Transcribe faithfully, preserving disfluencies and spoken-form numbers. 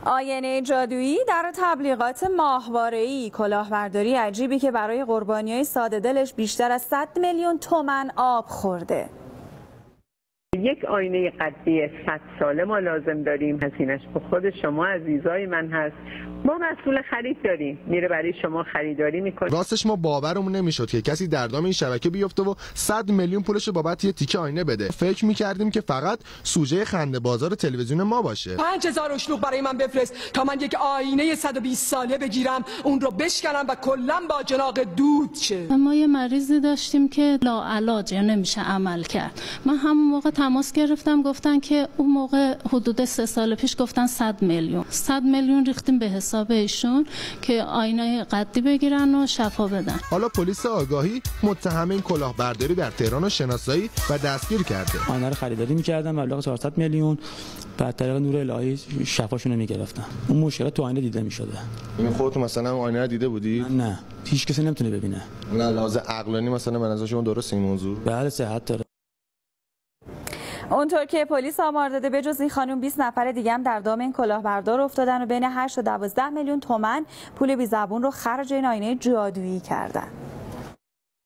آینه جادویی در تبلیغات ماهواره‌ای، کلاهبرداری عجیبی که برای قربانیای ساده دلش بیشتر از صد میلیون تومان آب خورده. یک آینه قدی صد ساله ما لازم داریم، هزینه‌اش به خود شما عزیزای من هست. ما مسئول خرید داریم، میره برای شما خریداری میکنه. راستش ما باورمون نمیشد که کسی در دام این شبکه بیفته و صد میلیون پولش بابت یه تیکه آینه بده. فکر میکردیم که فقط سوژه خنده بازار تلویزیون ما باشه. پنج هزار اشلوغ برای من بفرست تا من یک آینه صد و بیست ساله بگیرم، اون رو بشکنم و کلا با چراغ دود شه. ما یه مریضی داشتیم که لاعلاج نمیشه عمل کرد. من همون موقع تماس گرفتم، گفتن که اون موقع حدود سه سال پیش گفتن صد میلیون. صد میلیون ریختیم به حساب ایشون که آینه قدی بگیرن و شفا بدن. حالا پلیس آگاهی متهم این کلاهبرداری در تهران رو شناسایی و دستگیر کرده. آینه رو خریداری می‌کردن مبلغ چهارصد میلیون، بعد طریق نور الهی شفاشون رو می‌گرفتن. اون مشکلات تو آینه دیده می‌شده. این خودت مثلا آینه رو دیده بودی؟ نه، هیچ کسی نمیتونه ببینه. نه لازم عقلانی مثلا به نظر شما درست این موضوع؟ بله صحت داره. اونطور که پلیس آمار داده به جز این خانم بیست نفر دیگه هم در دام این کلاهبردار افتادن و بین هشت تا دوازده میلیون تومان پول بی زبون رو خرج این آینه جادویی کردن.